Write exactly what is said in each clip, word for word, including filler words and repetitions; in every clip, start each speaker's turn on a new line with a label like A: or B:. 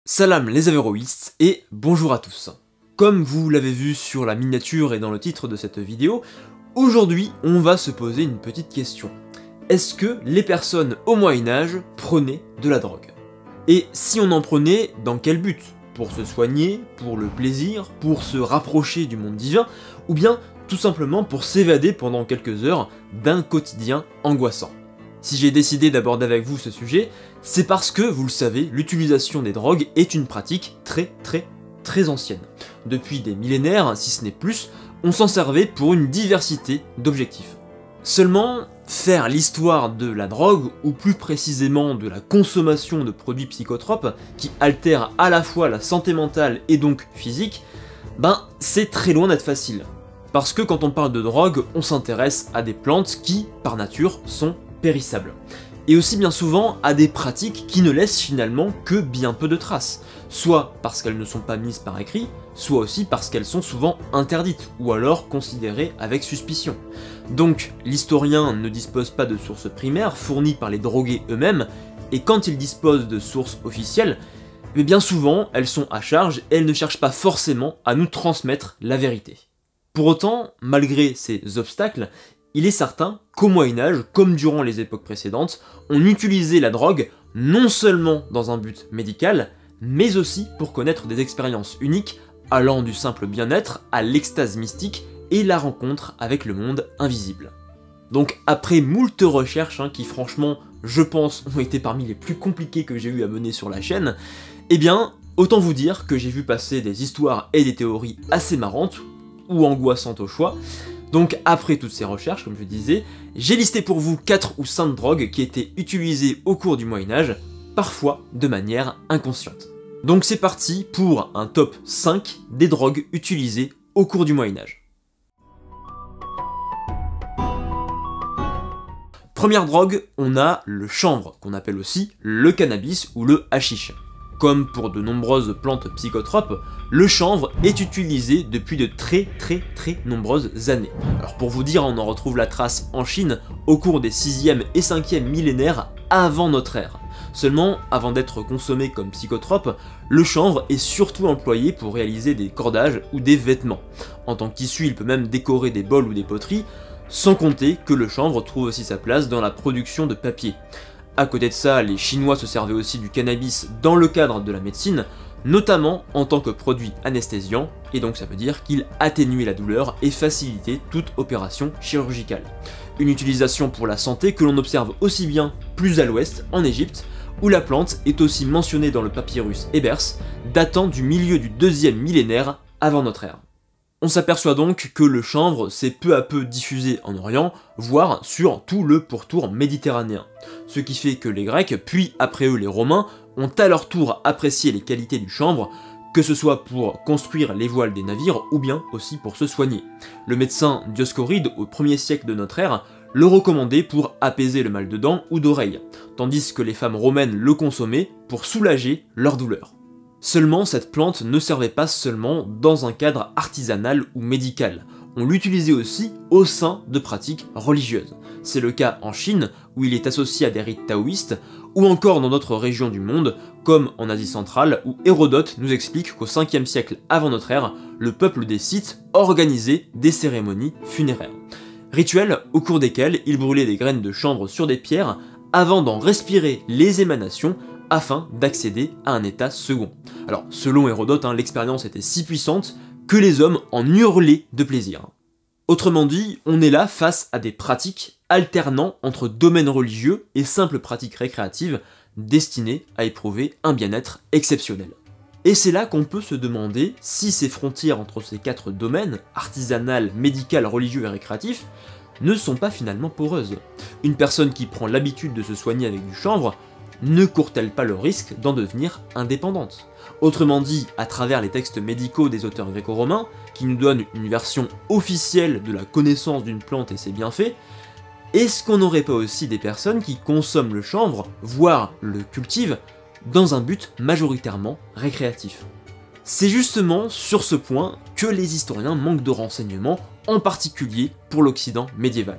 A: Salam les avéroïstes et bonjour à tous. Comme vous l'avez vu sur la miniature et dans le titre de cette vidéo, aujourd'hui on va se poser une petite question. Est-ce que les personnes au Moyen-Âge prenaient de la drogue? Et si on en prenait, dans quel but? Pour se soigner, pour le plaisir, pour se rapprocher du monde divin, ou bien tout simplement pour s'évader pendant quelques heures d'un quotidien angoissant? Si j'ai décidé d'aborder avec vous ce sujet, c'est parce que, vous le savez, l'utilisation des drogues est une pratique très très très ancienne. Depuis des millénaires, si ce n'est plus, on s'en servait pour une diversité d'objectifs. Seulement, faire l'histoire de la drogue, ou plus précisément de la consommation de produits psychotropes, qui altèrent à la fois la santé mentale et donc physique, ben c'est très loin d'être facile. Parce que quand on parle de drogue, on s'intéresse à des plantes qui, par nature, sont périssables. Et aussi bien souvent à des pratiques qui ne laissent finalement que bien peu de traces, soit parce qu'elles ne sont pas mises par écrit, soit aussi parce qu'elles sont souvent interdites, ou alors considérées avec suspicion. Donc l'historien ne dispose pas de sources primaires fournies par les drogués eux-mêmes, et quand il dispose de sources officielles, mais bien souvent elles sont à charge et elles ne cherchent pas forcément à nous transmettre la vérité. Pour autant, malgré ces obstacles, il est certain qu'au Moyen-Âge, comme durant les époques précédentes, on utilisait la drogue non seulement dans un but médical, mais aussi pour connaître des expériences uniques allant du simple bien-être à l'extase mystique et la rencontre avec le monde invisible. Donc après moult recherches hein, qui franchement, je pense, ont été parmi les plus compliquées que j'ai eu à mener sur la chaîne, eh bien, autant vous dire que j'ai vu passer des histoires et des théories assez marrantes, ou angoissantes au choix. Donc après toutes ces recherches, comme je disais, j'ai listé pour vous quatre ou cinq drogues qui étaient utilisées au cours du Moyen-Âge, parfois de manière inconsciente. Donc c'est parti pour un top cinq des drogues utilisées au cours du Moyen-Âge. Première drogue, on a le chanvre, qu'on appelle aussi le cannabis ou le hashish. Comme pour de nombreuses plantes psychotropes, le chanvre est utilisé depuis de très très très nombreuses années. Alors pour vous dire, on en retrouve la trace en Chine au cours des sixième et cinquième millénaires avant notre ère. Seulement, avant d'être consommé comme psychotrope, le chanvre est surtout employé pour réaliser des cordages ou des vêtements. En tant qu'issue, il peut même décorer des bols ou des poteries, sans compter que le chanvre trouve aussi sa place dans la production de papier. À côté de ça, les Chinois se servaient aussi du cannabis dans le cadre de la médecine, notamment en tant que produit anesthésiant, et donc ça veut dire qu'il atténuait la douleur et facilitait toute opération chirurgicale. Une utilisation pour la santé que l'on observe aussi bien plus à l'ouest, en Égypte, où la plante est aussi mentionnée dans le papyrus Ebers, datant du milieu du deuxième millénaire avant notre ère. On s'aperçoit donc que le chanvre s'est peu à peu diffusé en Orient, voire sur tout le pourtour méditerranéen. Ce qui fait que les Grecs, puis après eux les Romains, ont à leur tour apprécié les qualités du chanvre, que ce soit pour construire les voiles des navires ou bien aussi pour se soigner. Le médecin Dioscoride, au premier siècle de notre ère, le recommandait pour apaiser le mal de dents ou d'oreilles, tandis que les femmes romaines le consommaient pour soulager leur douleur. Seulement, cette plante ne servait pas seulement dans un cadre artisanal ou médical, on l'utilisait aussi au sein de pratiques religieuses. C'est le cas en Chine, où il est associé à des rites taoïstes, ou encore dans d'autres régions du monde, comme en Asie centrale, où Hérodote nous explique qu'au cinquième siècle avant notre ère, le peuple des Scythes organisait des cérémonies funéraires. Rituels au cours desquels il brûlait des graines de chanvre sur des pierres, avant d'en respirer les émanations, afin d'accéder à un état second. Alors, selon Hérodote, hein, l'expérience était si puissante que les hommes en hurlaient de plaisir. Autrement dit, on est là face à des pratiques alternant entre domaines religieux et simples pratiques récréatives destinées à éprouver un bien-être exceptionnel. Et c'est là qu'on peut se demander si ces frontières entre ces quatre domaines, artisanal, médical, religieux et récréatif, ne sont pas finalement poreuses. Une personne qui prend l'habitude de se soigner avec du chanvre ne court-elle pas le risque d'en devenir indépendante? Autrement dit, à travers les textes médicaux des auteurs gréco-romains, qui nous donnent une version officielle de la connaissance d'une plante et ses bienfaits, est-ce qu'on n'aurait pas aussi des personnes qui consomment le chanvre, voire le cultivent, dans un but majoritairement récréatif? C'est justement sur ce point que les historiens manquent de renseignements, en particulier pour l'Occident médiéval.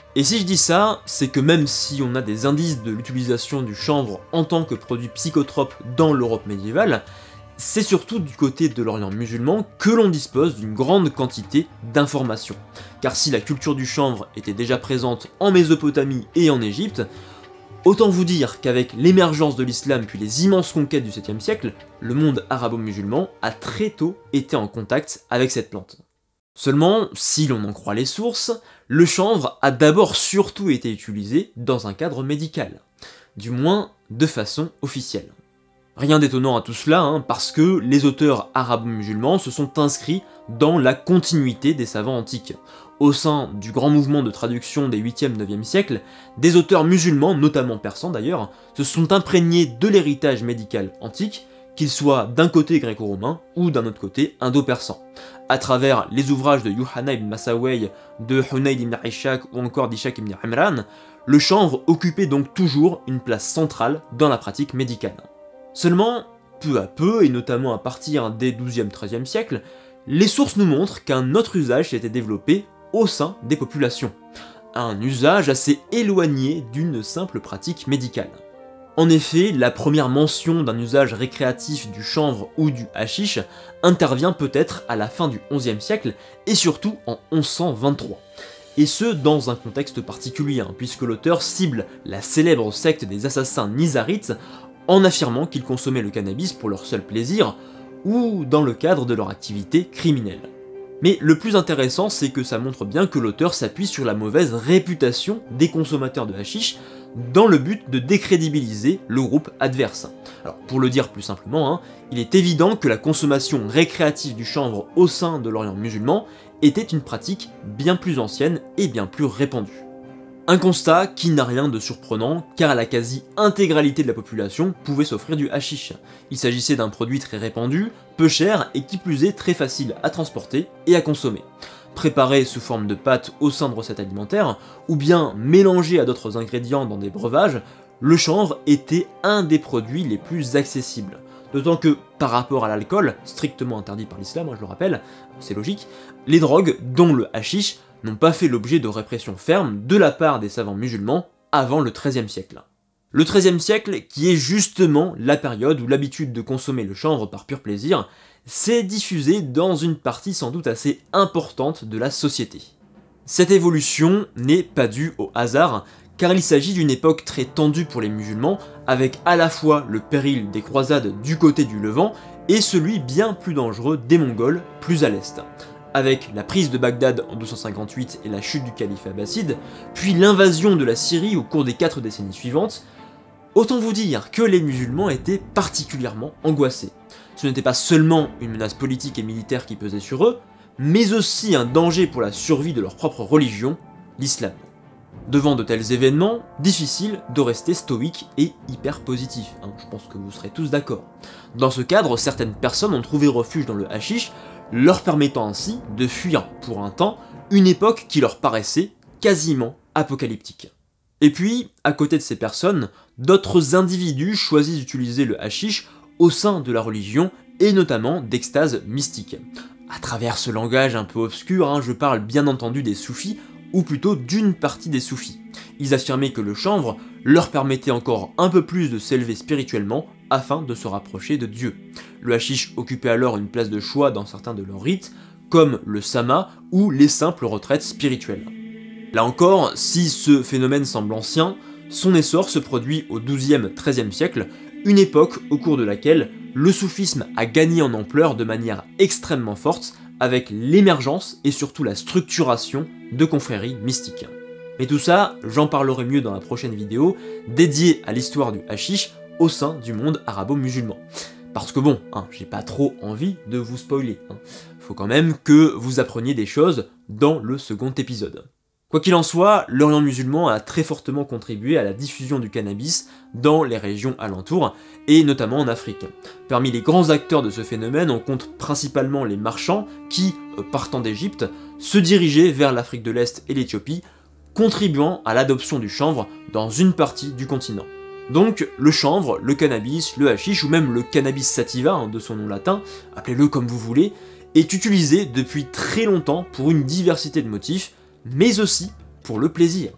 A: Et si je dis ça, c'est que même si on a des indices de l'utilisation du chanvre en tant que produit psychotrope dans l'Europe médiévale, c'est surtout du côté de l'Orient musulman que l'on dispose d'une grande quantité d'informations. Car si la culture du chanvre était déjà présente en Mésopotamie et en Égypte, autant vous dire qu'avec l'émergence de l'islam puis les immenses conquêtes du septième siècle, le monde arabo-musulman a très tôt été en contact avec cette plante. Seulement, si l'on en croit les sources, le chanvre a d'abord surtout été utilisé dans un cadre médical, du moins de façon officielle. Rien d'étonnant à tout cela, hein, parce que les auteurs arabo-musulmans se sont inscrits dans la continuité des savants antiques. Au sein du grand mouvement de traduction des huitième neuvième siècles, des auteurs musulmans, notamment persans d'ailleurs, se sont imprégnés de l'héritage médical antique, qu'il soit d'un côté gréco-romain ou d'un autre côté indo-persan. À travers les ouvrages de Yuhanna ibn Masawayh, de Hunayd ibn Ishaq ou encore d'Ishaq ibn Imran, le chanvre occupait donc toujours une place centrale dans la pratique médicale. Seulement, peu à peu, et notamment à partir des douzième treizième siècles, les sources nous montrent qu'un autre usage s'était développé au sein des populations. Un usage assez éloigné d'une simple pratique médicale. En effet, la première mention d'un usage récréatif du chanvre ou du hashish intervient peut-être à la fin du onzième siècle et surtout en onze cent vingt-trois. Et ce, dans un contexte particulier, hein, puisque l'auteur cible la célèbre secte des assassins nizarites en affirmant qu'ils consommaient le cannabis pour leur seul plaisir ou dans le cadre de leur activité criminelle. Mais le plus intéressant, c'est que ça montre bien que l'auteur s'appuie sur la mauvaise réputation des consommateurs de hashish dans le but de décrédibiliser le groupe adverse. Alors pour le dire plus simplement, hein, il est évident que la consommation récréative du chanvre au sein de l'Orient musulman était une pratique bien plus ancienne et bien plus répandue. Un constat qui n'a rien de surprenant, car la quasi-intégralité de la population pouvait s'offrir du hashish. Il s'agissait d'un produit très répandu, peu cher et qui plus est très facile à transporter et à consommer. Préparé sous forme de pâte au sein de recettes alimentaires, ou bien mélangé à d'autres ingrédients dans des breuvages, le chanvre était un des produits les plus accessibles. D'autant que, par rapport à l'alcool, strictement interdit par l'islam, hein, je le rappelle, c'est logique, les drogues, dont le hashish, n'ont pas fait l'objet de répression ferme de la part des savants musulmans avant le treizième siècle. Le treizième siècle, qui est justement la période où l'habitude de consommer le chanvre par pur plaisir s'est diffusée dans une partie sans doute assez importante de la société. Cette évolution n'est pas due au hasard, car il s'agit d'une époque très tendue pour les musulmans, avec à la fois le péril des croisades du côté du Levant et celui bien plus dangereux des Mongols, plus à l'est. Avec la prise de Bagdad en deux cent cinquante-huit et la chute du califat abbasside, puis l'invasion de la Syrie au cours des quatre décennies suivantes, autant vous dire que les musulmans étaient particulièrement angoissés. Ce n'était pas seulement une menace politique et militaire qui pesait sur eux, mais aussi un danger pour la survie de leur propre religion, l'islam. Devant de tels événements, difficile de rester stoïque et hyper positif, hein, je pense que vous serez tous d'accord. Dans ce cadre, certaines personnes ont trouvé refuge dans le hashish, leur permettant ainsi de fuir pour un temps une époque qui leur paraissait quasiment apocalyptique. Et puis, à côté de ces personnes, d'autres individus choisissent d'utiliser le hashish au sein de la religion et notamment d'extase mystique. À travers ce langage un peu obscur, hein, je parle bien entendu des soufis, ou plutôt d'une partie des soufis. Ils affirmaient que le chanvre leur permettait encore un peu plus de s'élever spirituellement afin de se rapprocher de Dieu. Le hashish occupait alors une place de choix dans certains de leurs rites, comme le sama ou les simples retraites spirituelles. Là encore, si ce phénomène semble ancien, son essor se produit au douzième treizième siècle, une époque au cours de laquelle le soufisme a gagné en ampleur de manière extrêmement forte avec l'émergence et surtout la structuration de confréries mystiques. Mais tout ça, j'en parlerai mieux dans la prochaine vidéo, dédiée à l'histoire du hashish au sein du monde arabo-musulman. Parce que bon, hein, j'ai pas trop envie de vous spoiler. Hein. Faut quand même que vous appreniez des choses dans le second épisode. Quoi qu'il en soit, l'Orient musulman a très fortement contribué à la diffusion du cannabis dans les régions alentours, et notamment en Afrique. Parmi les grands acteurs de ce phénomène, on compte principalement les marchands qui, partant d'Égypte, se dirigeaient vers l'Afrique de l'Est et l'Éthiopie, contribuant à l'adoption du chanvre dans une partie du continent. Donc le chanvre, le cannabis, le hashish, ou même le cannabis sativa, hein, de son nom latin, appelez-le comme vous voulez, est utilisé depuis très longtemps pour une diversité de motifs, mais aussi pour le plaisir.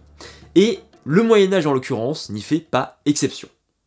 A: et le Moyen-Âge en l'occurrence n'y fait pas exception.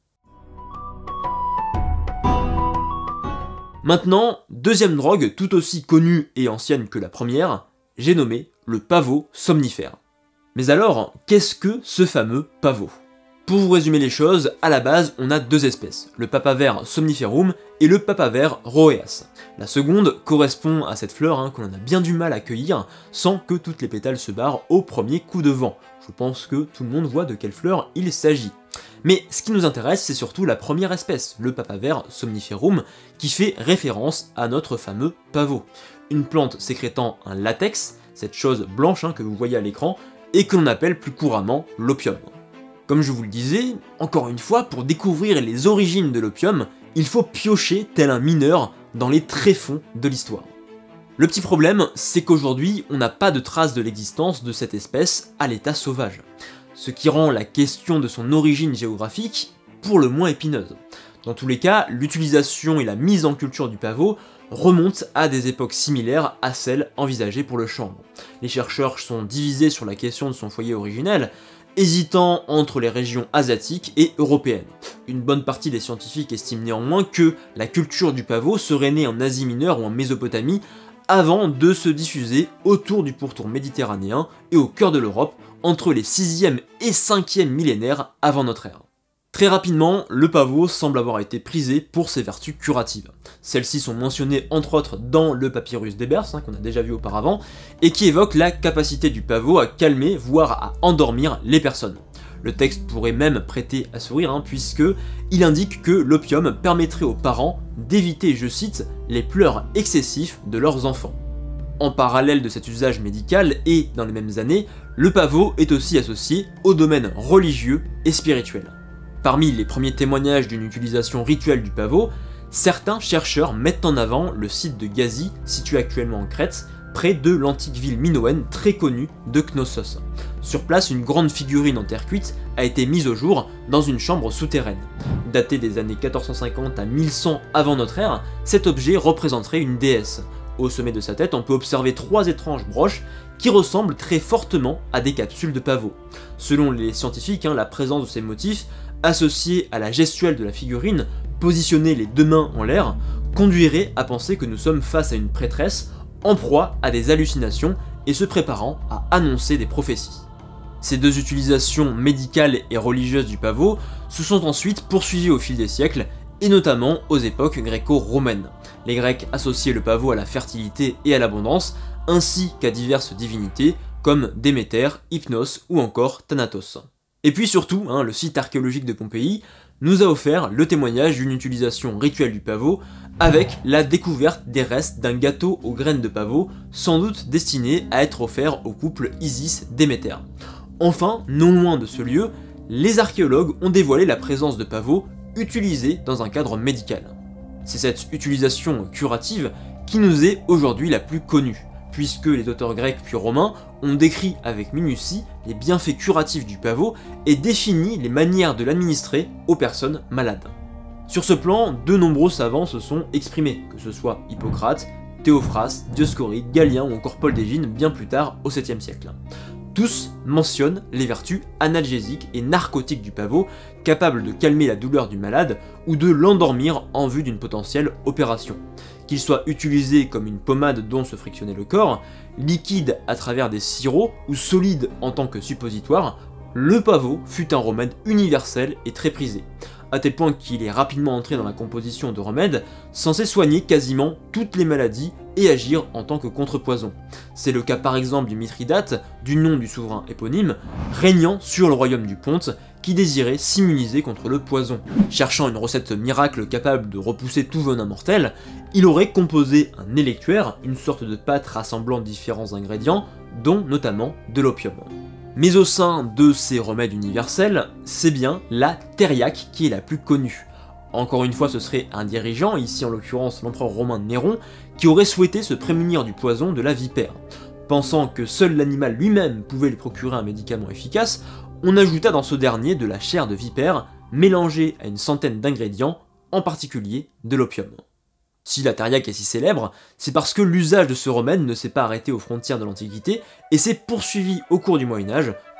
A: Maintenant, deuxième drogue tout aussi connue et ancienne que la première, j'ai nommé le pavot somnifère. Mais alors, qu'est-ce que ce fameux pavot? Pour vous résumer les choses, à la base, on a deux espèces, le papaver somniferum et le papaver roeas. La seconde correspond à cette fleur hein, qu'on a bien du mal à cueillir sans que toutes les pétales se barrent au premier coup de vent. Je pense que tout le monde voit de quelle fleur il s'agit. Mais ce qui nous intéresse, c'est surtout la première espèce, le papaver somniferum, qui fait référence à notre fameux pavot. Une plante sécrétant un latex, cette chose blanche hein, que vous voyez à l'écran, et que l'on appelle plus couramment l'opium. Comme je vous le disais, encore une fois, pour découvrir les origines de l'opium, il faut piocher tel un mineur dans les tréfonds de l'histoire. Le petit problème, c'est qu'aujourd'hui, on n'a pas de trace de l'existence de cette espèce à l'état sauvage, ce qui rend la question de son origine géographique pour le moins épineuse. Dans tous les cas, l'utilisation et la mise en culture du pavot remontent à des époques similaires à celles envisagées pour le chanvre. Les chercheurs sont divisés sur la question de son foyer originel, hésitant entre les régions asiatiques et européennes. Une bonne partie des scientifiques estiment néanmoins que la culture du pavot serait née en Asie mineure ou en Mésopotamie avant de se diffuser autour du pourtour méditerranéen et au cœur de l'Europe entre les sixième et cinquième millénaires avant notre ère. Très rapidement, le pavot semble avoir été prisé pour ses vertus curatives. Celles-ci sont mentionnées entre autres dans le papyrus d'Ebers, hein, qu'on a déjà vu auparavant, et qui évoque la capacité du pavot à calmer, voire à endormir les personnes. Le texte pourrait même prêter à sourire, hein, puisque il indique que l'opium permettrait aux parents d'éviter, je cite, les pleurs excessifs de leurs enfants. En parallèle de cet usage médical, et dans les mêmes années, le pavot est aussi associé au domaine religieux et spirituel. Parmi les premiers témoignages d'une utilisation rituelle du pavot, certains chercheurs mettent en avant le site de Gazi, situé actuellement en Crète, près de l'antique ville minoenne très connue de Knossos. Sur place, une grande figurine en terre cuite a été mise au jour dans une chambre souterraine. Datée des années quatorze cent cinquante à mille cent avant notre ère, cet objet représenterait une déesse. Au sommet de sa tête, on peut observer trois étranges broches qui ressemblent très fortement à des capsules de pavot. Selon les scientifiques, hein, la présence de ces motifs associé à la gestuelle de la figurine, positionnée les deux mains en l'air, conduirait à penser que nous sommes face à une prêtresse en proie à des hallucinations et se préparant à annoncer des prophéties. Ces deux utilisations médicales et religieuses du pavot se sont ensuite poursuivies au fil des siècles, et notamment aux époques gréco-romaines. Les Grecs associaient le pavot à la fertilité et à l'abondance, ainsi qu'à diverses divinités comme Déméter, Hypnos ou encore Thanatos. Et puis surtout, hein, le site archéologique de Pompéi nous a offert le témoignage d'une utilisation rituelle du pavot avec la découverte des restes d'un gâteau aux graines de pavot, sans doute destiné à être offert au couple Isis-Déméter. Enfin, non loin de ce lieu, les archéologues ont dévoilé la présence de pavots utilisés dans un cadre médical. C'est cette utilisation curative qui nous est aujourd'hui la plus connue, puisque les auteurs grecs puis romains ont décrit avec minutie les bienfaits curatifs du pavot et défini les manières de l'administrer aux personnes malades. Sur ce plan, de nombreux savants se sont exprimés, que ce soit Hippocrate, Théophraste, Dioscoride, Galien ou encore Paul d'Égine bien plus tard au septième siècle. Tous mentionnent les vertus analgésiques et narcotiques du pavot, capables de calmer la douleur du malade ou de l'endormir en vue d'une potentielle opération. Qu'il soit utilisé comme une pommade dont se frictionnait le corps, liquide à travers des sirops ou solide en tant que suppositoire, le pavot fut un remède universel et très prisé, à tel point qu'il est rapidement entré dans la composition de remèdes censés soigner quasiment toutes les maladies et agir en tant que contrepoison. C'est le cas par exemple du Mithridate, du nom du souverain éponyme, régnant sur le royaume du Ponte, qui désirait s'immuniser contre le poison. Cherchant une recette miracle capable de repousser tout venin mortel, il aurait composé un électuaire, une sorte de pâte rassemblant différents ingrédients, dont notamment de l'opium. Mais au sein de ces remèdes universels, c'est bien la thériaque qui est la plus connue. Encore une fois, ce serait un dirigeant, ici en l'occurrence l'empereur romain Néron, qui aurait souhaité se prémunir du poison de la vipère. Pensant que seul l'animal lui-même pouvait lui procurer un médicament efficace, on ajouta dans ce dernier de la chair de vipère, mélangée à une centaine d'ingrédients, en particulier de l'opium. Si la thériaque est si célèbre, c'est parce que l'usage de ce remède ne s'est pas arrêté aux frontières de l'Antiquité et s'est poursuivi au cours du Moyen-Âge,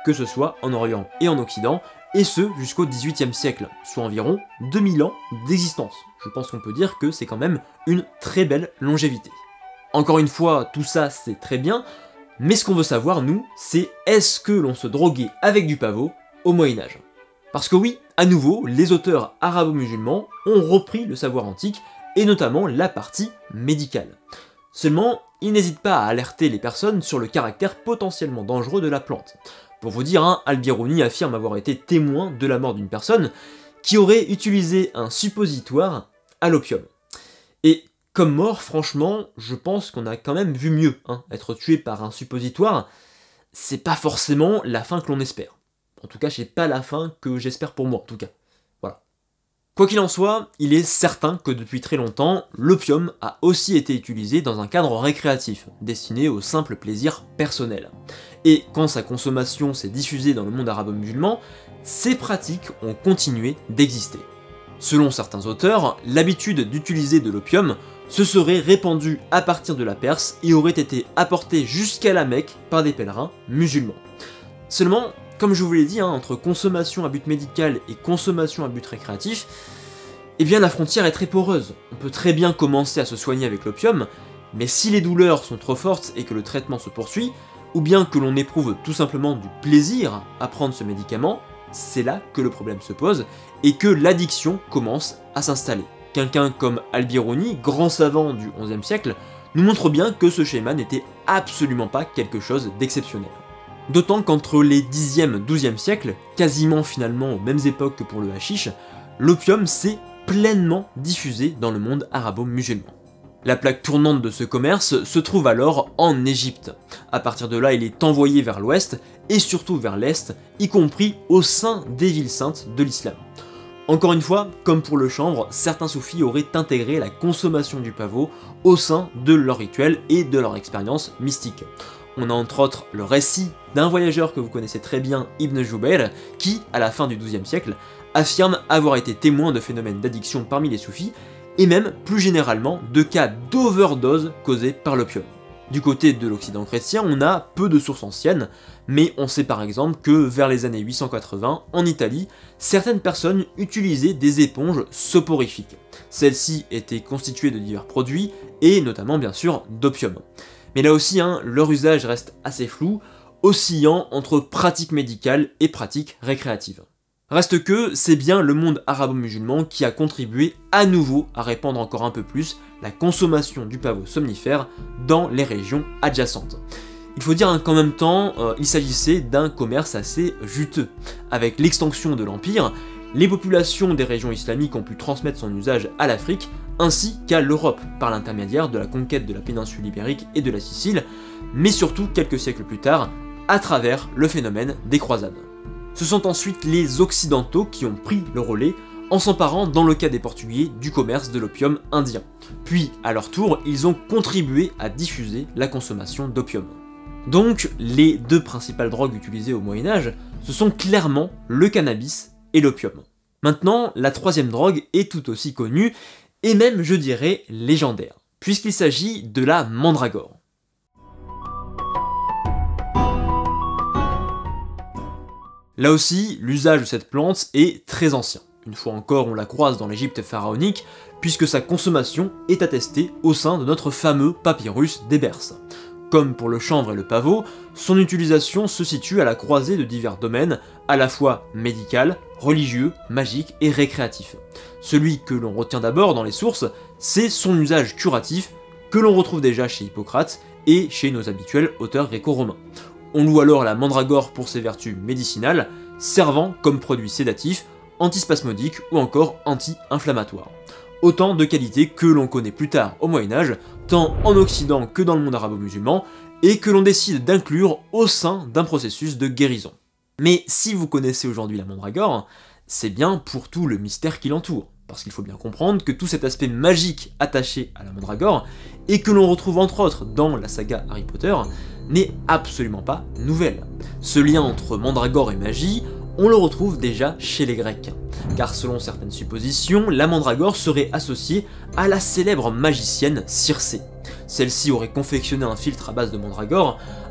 A: que ce soit en Orient et en Occident, et ce jusqu'au dix-huitième siècle, soit environ deux mille ans d'existence. Je pense qu'on peut dire que c'est quand même une très belle longévité. Encore une fois, tout ça c'est très bien, mais ce qu'on veut savoir, nous, c'est est-ce que l'on se droguait avec du pavot au Moyen-Âge? Parce que oui, à nouveau, les auteurs arabo-musulmans ont repris le savoir antique, et notamment la partie médicale. Seulement, ils n'hésitent pas à alerter les personnes sur le caractère potentiellement dangereux de la plante. Pour vous dire, hein, Al-Biruni affirme avoir été témoin de la mort d'une personne qui aurait utilisé un suppositoire à l'opium. Et comme mort, franchement, je pense qu'on a quand même vu mieux. Hein. Être tué par un suppositoire, c'est pas forcément la fin que l'on espère. En tout cas, c'est pas la fin que j'espère pour moi, en tout cas. Voilà. Quoi qu'il en soit, il est certain que depuis très longtemps, l'opium a aussi été utilisé dans un cadre récréatif, destiné au simple plaisir personnel. Et quand sa consommation s'est diffusée dans le monde arabo-musulman, ces pratiques ont continué d'exister. Selon certains auteurs, l'habitude d'utiliser de l'opium se serait répandue à partir de la Perse et aurait été apportée jusqu'à la Mecque par des pèlerins musulmans. Seulement, comme je vous l'ai dit, hein, entre consommation à but médical et consommation à but récréatif, eh bien la frontière est très poreuse. On peut très bien commencer à se soigner avec l'opium, mais si les douleurs sont trop fortes et que le traitement se poursuit, ou bien que l'on éprouve tout simplement du plaisir à prendre ce médicament, c'est là que le problème se pose et que l'addiction commence à s'installer. Quelqu'un comme Al-Biruni, grand savant du onzième siècle, nous montre bien que ce schéma n'était absolument pas quelque chose d'exceptionnel. D'autant qu'entre les dixième et douzième siècles, quasiment finalement aux mêmes époques que pour le hashish, l'opium s'est pleinement diffusé dans le monde arabo-musulman. La plaque tournante de ce commerce se trouve alors en Égypte. À partir de là, il est envoyé vers l'ouest et surtout vers l'est, y compris au sein des villes saintes de l'islam. Encore une fois, comme pour le chanvre, certains soufis auraient intégré la consommation du pavot au sein de leur rituel et de leur expérience mystique. On a entre autres le récit d'un voyageur que vous connaissez très bien, Ibn Jubayr, qui, à la fin du douzième siècle, affirme avoir été témoin de phénomènes d'addiction parmi les soufis, et même, plus généralement, de cas d'overdose causés par l'opium. Du côté de l'Occident chrétien, on a peu de sources anciennes, mais on sait par exemple que vers les années huit cent quatre-vingts, en Italie, certaines personnes utilisaient des éponges soporifiques. Celles-ci étaient constituées de divers produits, et notamment bien sûr d'opium. Mais là aussi, hein, leur usage reste assez flou, oscillant entre pratique médicale et pratique récréative. Reste que c'est bien le monde arabo-musulman qui a contribué à nouveau à répandre encore un peu plus la consommation du pavot somnifère dans les régions adjacentes. Il faut dire qu'en même temps, euh, il s'agissait d'un commerce assez juteux. Avec l'extension de l'Empire, les populations des régions islamiques ont pu transmettre son usage à l'Afrique, ainsi qu'à l'Europe, par l'intermédiaire de la conquête de la péninsule ibérique et de la Sicile, mais surtout quelques siècles plus tard, à travers le phénomène des croisades. Ce sont ensuite les Occidentaux qui ont pris le relais en s'emparant, dans le cas des Portugais, du commerce de l'opium indien. Puis, à leur tour, ils ont contribué à diffuser la consommation d'opium. Donc, les deux principales drogues utilisées au Moyen-Âge, ce sont clairement le cannabis et l'opium. Maintenant, la troisième drogue est tout aussi connue, et même, je dirais, légendaire, puisqu'il s'agit de la mandragore. Là aussi, l'usage de cette plante est très ancien. Une fois encore, on la croise dans l'Égypte pharaonique, puisque sa consommation est attestée au sein de notre fameux papyrus d'Ébers. Comme pour le chanvre et le pavot, son utilisation se situe à la croisée de divers domaines, à la fois médical, religieux, magique et récréatif. Celui que l'on retient d'abord dans les sources, c'est son usage curatif, que l'on retrouve déjà chez Hippocrate et chez nos habituels auteurs gréco-romains. On loue alors la mandragore pour ses vertus médicinales, servant comme produit sédatif, antispasmodique ou encore anti-inflammatoire. Autant de qualités que l'on connaît plus tard au Moyen-Âge, tant en Occident que dans le monde arabo-musulman, et que l'on décide d'inclure au sein d'un processus de guérison. Mais si vous connaissez aujourd'hui la mandragore, c'est bien pour tout le mystère qui l'entoure, parce qu'il faut bien comprendre que tout cet aspect magique attaché à la mandragore, et que l'on retrouve entre autres dans la saga Harry Potter, n'est absolument pas nouvelle. Ce lien entre mandragore et magie, on le retrouve déjà chez les Grecs, car selon certaines suppositions, la mandragore serait associée à la célèbre magicienne Circé. Celle-ci aurait confectionné un filtre à base de mandragore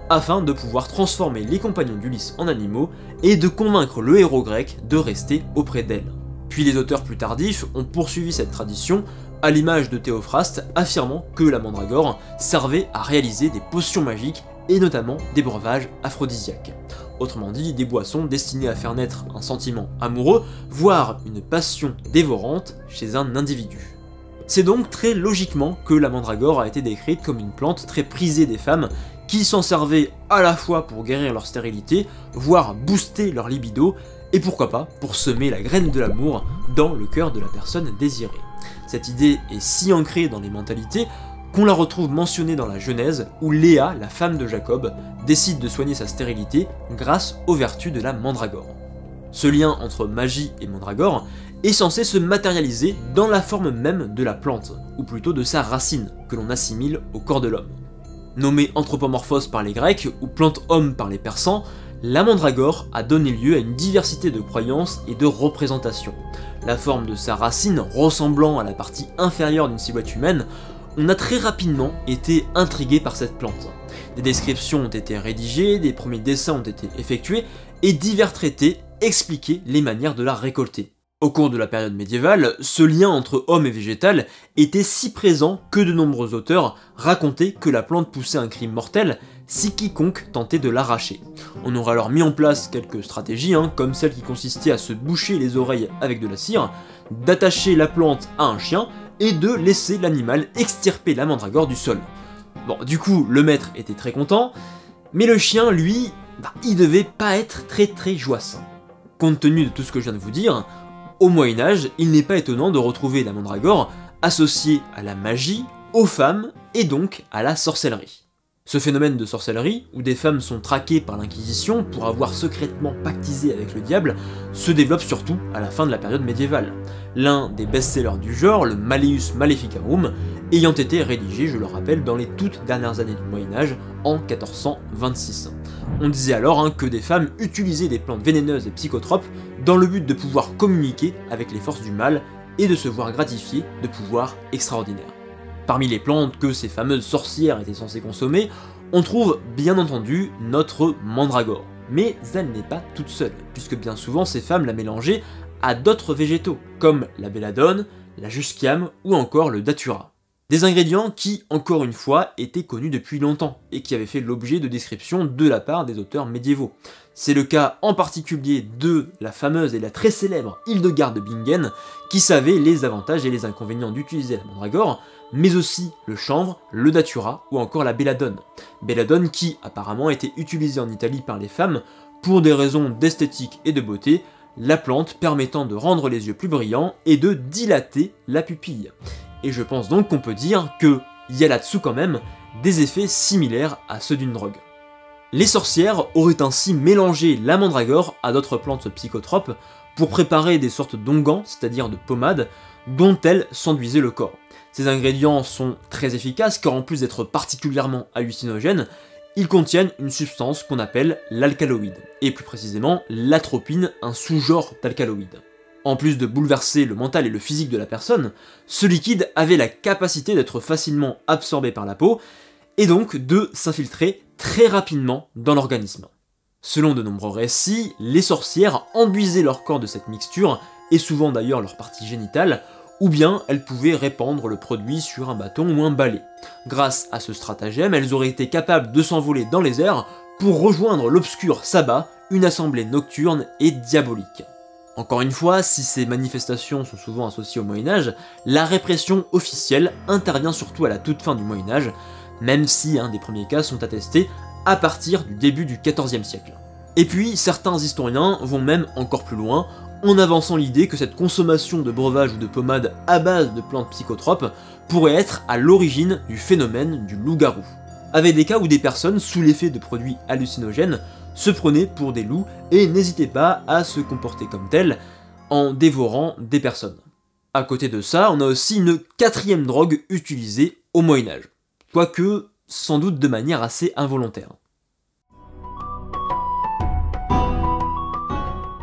A: afin de pouvoir transformer les compagnons d'Ulysse en animaux et de convaincre le héros grec de rester auprès d'elle. Puis les auteurs plus tardifs ont poursuivi cette tradition, à l'image de Théophraste affirmant que la mandragore servait à réaliser des potions magiques et notamment des breuvages aphrodisiaques. Autrement dit, des boissons destinées à faire naître un sentiment amoureux, voire une passion dévorante chez un individu. C'est donc très logiquement que la mandragore a été décrite comme une plante très prisée des femmes qui s'en servaient à la fois pour guérir leur stérilité, voire booster leur libido, et pourquoi pas pour semer la graine de l'amour dans le cœur de la personne désirée. Cette idée est si ancrée dans les mentalités qu'on la retrouve mentionnée dans la Genèse où Léa, la femme de Jacob, décide de soigner sa stérilité grâce aux vertus de la mandragore. Ce lien entre magie et mandragore est censé se matérialiser dans la forme même de la plante, ou plutôt de sa racine, que l'on assimile au corps de l'homme. Nommée anthropomorphos par les Grecs ou plante-homme par les Persans, la mandragore a donné lieu à une diversité de croyances et de représentations. La forme de sa racine ressemblant à la partie inférieure d'une silhouette humaine, on a très rapidement été intrigué par cette plante. Des descriptions ont été rédigées, des premiers dessins ont été effectués, et divers traités expliquaient les manières de la récolter. Au cours de la période médiévale, ce lien entre homme et végétal était si présent que de nombreux auteurs racontaient que la plante poussait un cri mortel si quiconque tentait de l'arracher. On aurait alors mis en place quelques stratégies, hein, comme celle qui consistait à se boucher les oreilles avec de la cire, d'attacher la plante à un chien, et de laisser l'animal extirper la mandragore du sol. Bon, du coup, le maître était très content, mais le chien, lui, bah, il devait pas être très très joyeux. Compte tenu de tout ce que je viens de vous dire, au Moyen-Âge, il n'est pas étonnant de retrouver la mandragore associée à la magie, aux femmes, et donc à la sorcellerie. Ce phénomène de sorcellerie, où des femmes sont traquées par l'Inquisition pour avoir secrètement pactisé avec le diable, se développe surtout à la fin de la période médiévale. L'un des best-sellers du genre, le Malleus Maleficarum, ayant été rédigé, je le rappelle, dans les toutes dernières années du Moyen-Âge, en quatorze cent vingt-six. On disait alors hein, que des femmes utilisaient des plantes vénéneuses et psychotropes dans le but de pouvoir communiquer avec les forces du mal et de se voir gratifier de pouvoirs extraordinaires. Parmi les plantes que ces fameuses sorcières étaient censées consommer, on trouve bien entendu notre mandragore. Mais elle n'est pas toute seule, puisque bien souvent ces femmes la mélangeaient à d'autres végétaux, comme la belladone, la jusquiame ou encore le datura. Des ingrédients qui, encore une fois, étaient connus depuis longtemps, et qui avaient fait l'objet de descriptions de la part des auteurs médiévaux. C'est le cas en particulier de la fameuse et la très célèbre Hildegarde de Bingen, qui savait les avantages et les inconvénients d'utiliser la mandragore, mais aussi le chanvre, le datura ou encore la belladone. Belladone qui apparemment était utilisée en Italie par les femmes pour des raisons d'esthétique et de beauté, la plante permettant de rendre les yeux plus brillants et de dilater la pupille. Et je pense donc qu'on peut dire qu'il y a là-dessous quand même des effets similaires à ceux d'une drogue. Les sorcières auraient ainsi mélangé la mandragore à d'autres plantes psychotropes pour préparer des sortes d'onguents, c'est-à-dire de pommades, dont elles s'enduisaient le corps. Ces ingrédients sont très efficaces car en plus d'être particulièrement hallucinogènes, ils contiennent une substance qu'on appelle l'alcaloïde, et plus précisément l'atropine, un sous-genre d'alcaloïde. En plus de bouleverser le mental et le physique de la personne, ce liquide avait la capacité d'être facilement absorbé par la peau, et donc de s'infiltrer très rapidement dans l'organisme. Selon de nombreux récits, les sorcières enduisaient leur corps de cette mixture, et souvent d'ailleurs leur partie génitale, ou bien elles pouvaient répandre le produit sur un bâton ou un balai. Grâce à ce stratagème, elles auraient été capables de s'envoler dans les airs pour rejoindre l'obscur sabbat, une assemblée nocturne et diabolique. Encore une fois, si ces manifestations sont souvent associées au Moyen-Âge, la répression officielle intervient surtout à la toute fin du Moyen-Âge, même si un des premiers cas sont attestés à partir du début du quatorzième siècle. Et puis, certains historiens vont même encore plus loin, en avançant l'idée que cette consommation de breuvages ou de pommades à base de plantes psychotropes pourrait être à l'origine du phénomène du loup-garou. Avec des cas où des personnes, sous l'effet de produits hallucinogènes, se prenaient pour des loups et n'hésitaient pas à se comporter comme tels en dévorant des personnes. À côté de ça, on a aussi une quatrième drogue utilisée au Moyen-Âge, quoique sans doute de manière assez involontaire.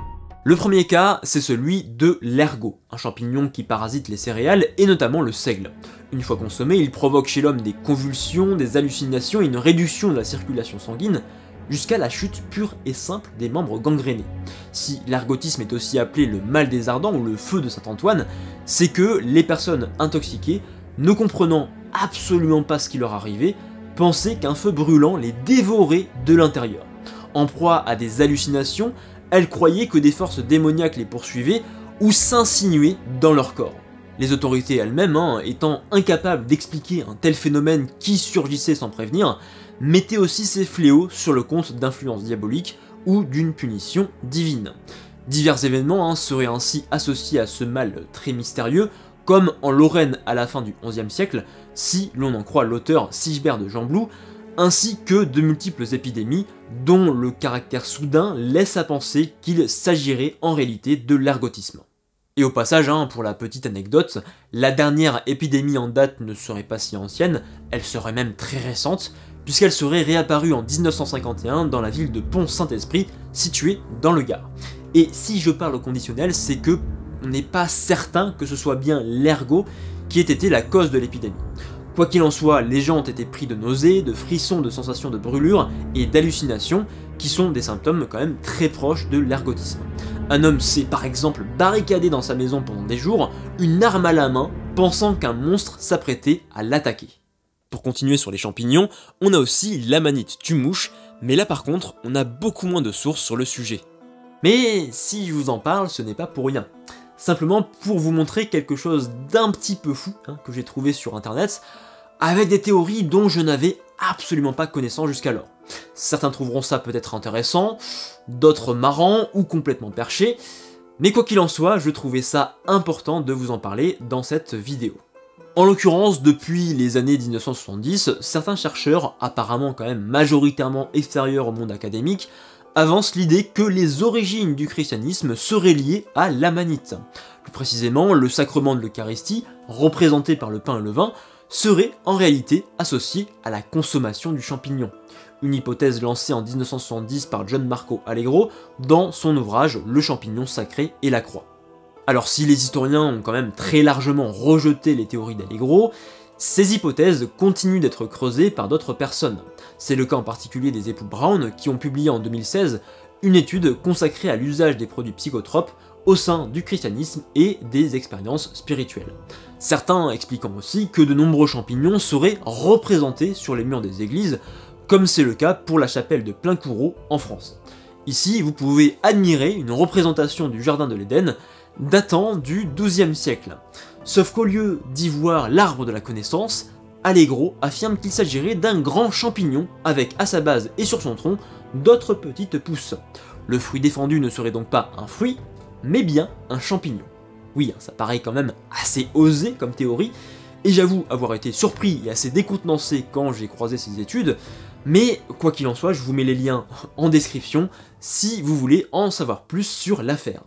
A: Le premier cas, c'est celui de l'ergot, un champignon qui parasite les céréales et notamment le seigle. Une fois consommé, il provoque chez l'homme des convulsions, des hallucinations et une réduction de la circulation sanguine, jusqu'à la chute pure et simple des membres gangrénés. Si l'ergotisme est aussi appelé le mal des ardents ou le feu de Saint-Antoine, c'est que les personnes intoxiquées, ne comprenant absolument pas ce qui leur arrivait, pensaient qu'un feu brûlant les dévorait de l'intérieur. En proie à des hallucinations, elles croyaient que des forces démoniaques les poursuivaient ou s'insinuaient dans leur corps. Les autorités elles-mêmes, hein, étant incapables d'expliquer un tel phénomène qui surgissait sans prévenir, mettaient aussi ces fléaux sur le compte d'influences diaboliques ou d'une punition divine. Divers événements hein, seraient ainsi associés à ce mal très mystérieux, comme en Lorraine à la fin du onzième siècle, si l'on en croit l'auteur Sigebert de Gembloux, ainsi que de multiples épidémies dont le caractère soudain laisse à penser qu'il s'agirait en réalité de l'ergotisme. Et au passage, hein, pour la petite anecdote, la dernière épidémie en date ne serait pas si ancienne, elle serait même très récente, puisqu'elle serait réapparue en mille neuf cent cinquante et un dans la ville de Pont-Saint-Esprit, située dans le Gard. Et si je parle au conditionnel, c'est que on n'est pas certain que ce soit bien l'ergot qui ait été la cause de l'épidémie. Quoi qu'il en soit, les gens ont été pris de nausées, de frissons, de sensations de brûlure et d'hallucinations, qui sont des symptômes quand même très proches de l'ergotisme. Un homme s'est par exemple barricadé dans sa maison pendant des jours, une arme à la main, pensant qu'un monstre s'apprêtait à l'attaquer. Pour continuer sur les champignons, on a aussi l'amanite tue-mouche, mais là par contre, on a beaucoup moins de sources sur le sujet. Mais si je vous en parle, ce n'est pas pour rien. Simplement pour vous montrer quelque chose d'un petit peu fou hein, que j'ai trouvé sur internet, avec des théories dont je n'avais absolument pas connaissance jusqu'alors. Certains trouveront ça peut-être intéressant, d'autres marrant ou complètement perché, mais quoi qu'il en soit, je trouvais ça important de vous en parler dans cette vidéo. En l'occurrence, depuis les années mille neuf cent soixante-dix, certains chercheurs, apparemment quand même majoritairement extérieurs au monde académique, avance l'idée que les origines du christianisme seraient liées à l'amanite. Plus précisément, le sacrement de l'Eucharistie, représenté par le pain et le vin, serait en réalité associé à la consommation du champignon. Une hypothèse lancée en mille neuf cent soixante-dix par John Marco Allegro dans son ouvrage Le champignon sacré et la croix. Alors si les historiens ont quand même très largement rejeté les théories d'Allegro, ces hypothèses continuent d'être creusées par d'autres personnes. C'est le cas en particulier des époux Brown qui ont publié en deux mille seize une étude consacrée à l'usage des produits psychotropes au sein du christianisme et des expériences spirituelles. Certains expliquant aussi que de nombreux champignons seraient représentés sur les murs des églises, comme c'est le cas pour la chapelle de Plaincourau en France. Ici, vous pouvez admirer une représentation du jardin de l'Éden datant du douzième siècle. Sauf qu'au lieu d'y voir l'arbre de la connaissance, Allegro affirme qu'il s'agirait d'un grand champignon avec à sa base et sur son tronc d'autres petites pousses. Le fruit défendu ne serait donc pas un fruit, mais bien un champignon. Oui, ça paraît quand même assez osé comme théorie, et j'avoue avoir été surpris et assez décontenancé quand j'ai croisé ces études, mais quoi qu'il en soit, je vous mets les liens en description si vous voulez en savoir plus sur l'affaire.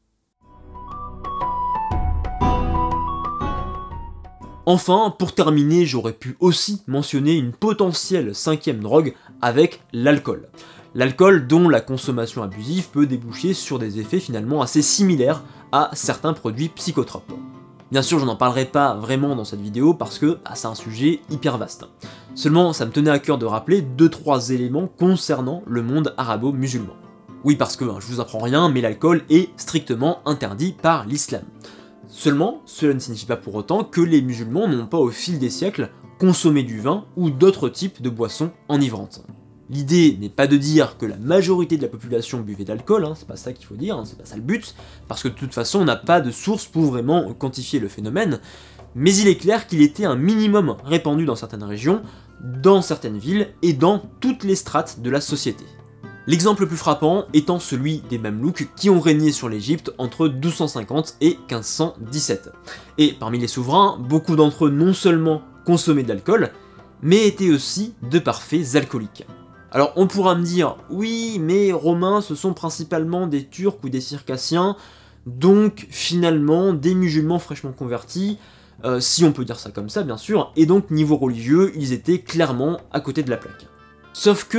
A: Enfin, pour terminer, j'aurais pu aussi mentionner une potentielle cinquième drogue avec l'alcool. L'alcool dont la consommation abusive peut déboucher sur des effets finalement assez similaires à certains produits psychotropes. Bien sûr, je n'en parlerai pas vraiment dans cette vidéo parce que bah, c'est un sujet hyper vaste. Seulement, ça me tenait à cœur de rappeler deux trois éléments concernant le monde arabo-musulman. Oui, parce que hein, je vous apprends rien, mais l'alcool est strictement interdit par l'islam. Seulement, cela ne signifie pas pour autant que les musulmans n'ont pas au fil des siècles consommé du vin ou d'autres types de boissons enivrantes. L'idée n'est pas de dire que la majorité de la population buvait de l'alcool, hein, c'est pas ça qu'il faut dire, hein, c'est pas ça le but, parce que de toute façon on n'a pas de source pour vraiment quantifier le phénomène, mais il est clair qu'il était un minimum répandu dans certaines régions, dans certaines villes et dans toutes les strates de la société. L'exemple le plus frappant étant celui des Mamelouks qui ont régné sur l'Égypte entre douze cent cinquante et quinze cent dix-sept. Et parmi les souverains, beaucoup d'entre eux non seulement consommaient de l'alcool, mais étaient aussi de parfaits alcooliques. Alors on pourra me dire, oui, mais Romains ce sont principalement des Turcs ou des Circassiens, donc finalement des musulmans fraîchement convertis, euh, si on peut dire ça comme ça bien sûr, et donc niveau religieux, ils étaient clairement à côté de la plaque. Sauf que,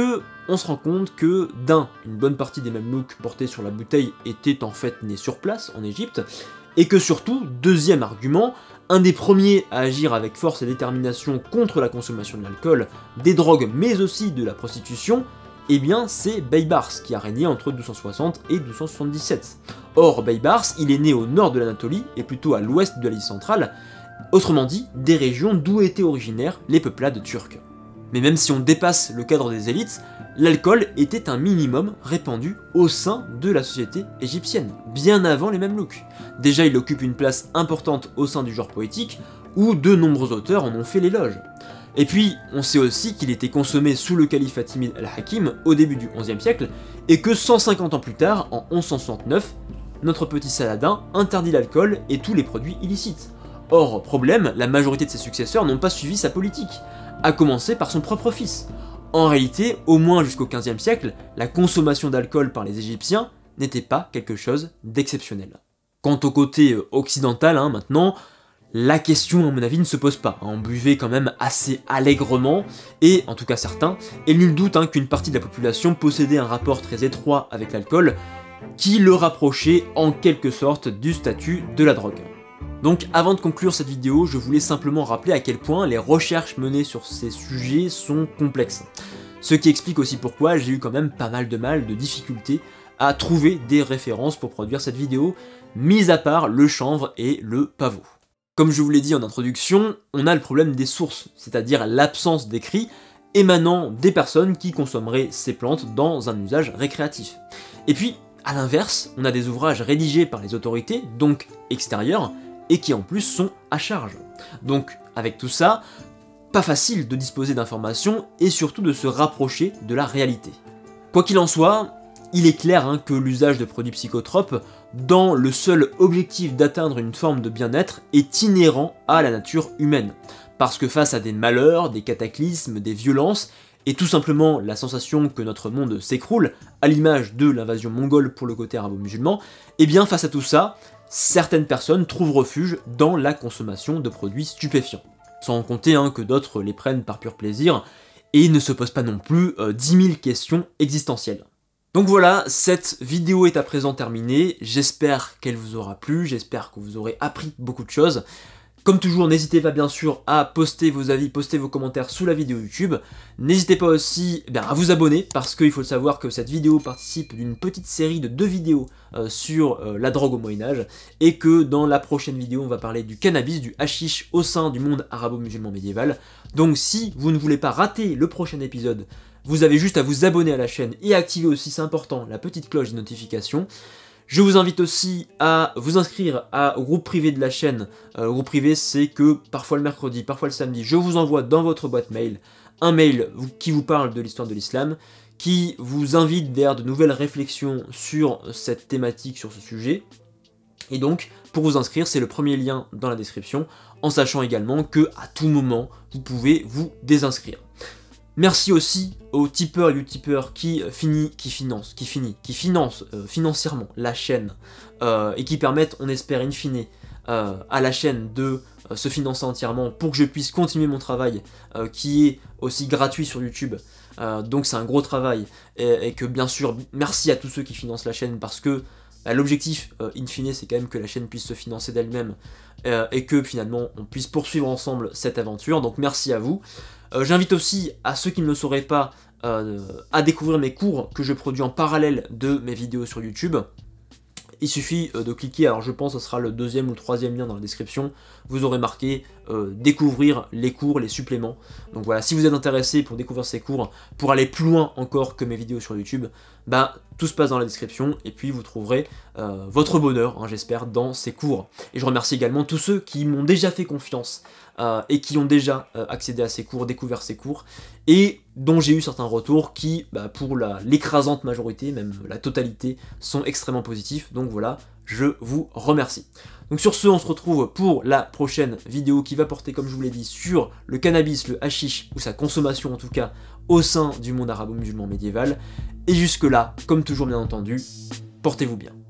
A: on se rend compte que, d'un, une bonne partie des mamelouks portés sur la bouteille étaient en fait nés sur place, en Égypte, et que surtout, deuxième argument, un des premiers à agir avec force et détermination contre la consommation de l'alcool, des drogues, mais aussi de la prostitution, eh bien c'est Baybars, qui a régné entre douze cent soixante et douze cent soixante-dix-sept. Or, Baybars, il est né au nord de l'Anatolie, et plutôt à l'ouest de l'Asie centrale, autrement dit, des régions d'où étaient originaires les peuplades turques. Mais même si on dépasse le cadre des élites, l'alcool était un minimum répandu au sein de la société égyptienne, bien avant les Mamelouks. Déjà, il occupe une place importante au sein du genre poétique, où de nombreux auteurs en ont fait l'éloge. Et puis, on sait aussi qu'il était consommé sous le calife Fatimide al-Hakim au début du onzième siècle, et que cent cinquante ans plus tard, en onze cent soixante-neuf, notre petit Saladin interdit l'alcool et tous les produits illicites. Or, problème, la majorité de ses successeurs n'ont pas suivi sa politique, à commencer par son propre fils. En réalité, au moins jusqu'au quinzième siècle, la consommation d'alcool par les Égyptiens n'était pas quelque chose d'exceptionnel. Quant au côté occidental, hein, maintenant, la question à mon avis ne se pose pas. On buvait quand même assez allègrement, et en tout cas certains, et nul doute hein, qu'une partie de la population possédait un rapport très étroit avec l'alcool, qui le rapprochait en quelque sorte du statut de la drogue. Donc avant de conclure cette vidéo, je voulais simplement rappeler à quel point les recherches menées sur ces sujets sont complexes. Ce qui explique aussi pourquoi j'ai eu quand même pas mal de mal, de difficultés à trouver des références pour produire cette vidéo, mis à part le chanvre et le pavot. Comme je vous l'ai dit en introduction, on a le problème des sources, c'est-à-dire l'absence d'écrits émanant des personnes qui consommeraient ces plantes dans un usage récréatif. Et puis, à l'inverse, on a des ouvrages rédigés par les autorités, donc extérieures, et qui en plus sont à charge. Donc, avec tout ça, pas facile de disposer d'informations et surtout de se rapprocher de la réalité. Quoi qu'il en soit, il est clair hein, que l'usage de produits psychotropes, dans le seul objectif d'atteindre une forme de bien-être, est inhérent à la nature humaine. Parce que face à des malheurs, des cataclysmes, des violences, et tout simplement la sensation que notre monde s'écroule, à l'image de l'invasion mongole pour le côté arabo-musulman, et bien face à tout ça, certaines personnes trouvent refuge dans la consommation de produits stupéfiants. Sans compter hein, que d'autres les prennent par pur plaisir, et ne se posent pas non plus euh, dix mille questions existentielles. Donc voilà, cette vidéo est à présent terminée, j'espère qu'elle vous aura plu, j'espère que vous aurez appris beaucoup de choses. Comme toujours, n'hésitez pas bien sûr à poster vos avis, poster vos commentaires sous la vidéo YouTube. N'hésitez pas aussi eh bien, à vous abonner, parce qu'il faut savoir que cette vidéo participe d'une petite série de deux vidéos euh, sur euh, la drogue au Moyen-Âge, et que dans la prochaine vidéo, on va parler du cannabis, du hashish au sein du monde arabo-musulman médiéval. Donc si vous ne voulez pas rater le prochain épisode, vous avez juste à vous abonner à la chaîne et à activer aussi, c'est important, la petite cloche de notification. Je vous invite aussi à vous inscrire à, au groupe privé de la chaîne. Euh, le groupe privé, c'est que parfois le mercredi, parfois le samedi, je vous envoie dans votre boîte mail un mail qui vous parle de l'histoire de l'islam, qui vous invite vers de nouvelles réflexions sur cette thématique, sur ce sujet. Et donc, pour vous inscrire, c'est le premier lien dans la description, en sachant également que à tout moment, vous pouvez vous désinscrire. Merci aussi aux tipeurs et youtubeurs qui finit, qui financent, qui finit, qui financent euh, financièrement la chaîne euh, et qui permettent, on espère in fine, euh, à la chaîne de euh, se financer entièrement pour que je puisse continuer mon travail euh, qui est aussi gratuit sur YouTube. Euh, donc c'est un gros travail et, et que bien sûr, merci à tous ceux qui financent la chaîne parce que bah, l'objectif euh, in fine c'est quand même que la chaîne puisse se financer d'elle-même euh, et que finalement on puisse poursuivre ensemble cette aventure. Donc merci à vous. Euh, J'invite aussi à ceux qui ne le sauraient pas euh, à découvrir mes cours que je produis en parallèle de mes vidéos sur YouTube. Il suffit euh, de cliquer, alors je pense que ce sera le deuxième ou le troisième lien dans la description, vous aurez marqué euh, découvrir les cours, les suppléments. Donc voilà, si vous êtes intéressé pour découvrir ces cours, pour aller plus loin encore que mes vidéos sur YouTube, bah tout se passe dans la description et puis vous trouverez euh, votre bonheur, hein, j'espère, dans ces cours. Et je remercie également tous ceux qui m'ont déjà fait confiance euh, et qui ont déjà euh, accédé à ces cours, découvert ces cours, et dont j'ai eu certains retours qui, bah, pour l'écrasante majorité, même la totalité, sont extrêmement positifs. Donc voilà, je vous remercie. Donc sur ce, on se retrouve pour la prochaine vidéo qui va porter, comme je vous l'ai dit, sur le cannabis, le hashish, ou sa consommation en tout cas, au sein du monde arabo-musulman médiéval. Et jusque là, comme toujours bien entendu, portez-vous bien.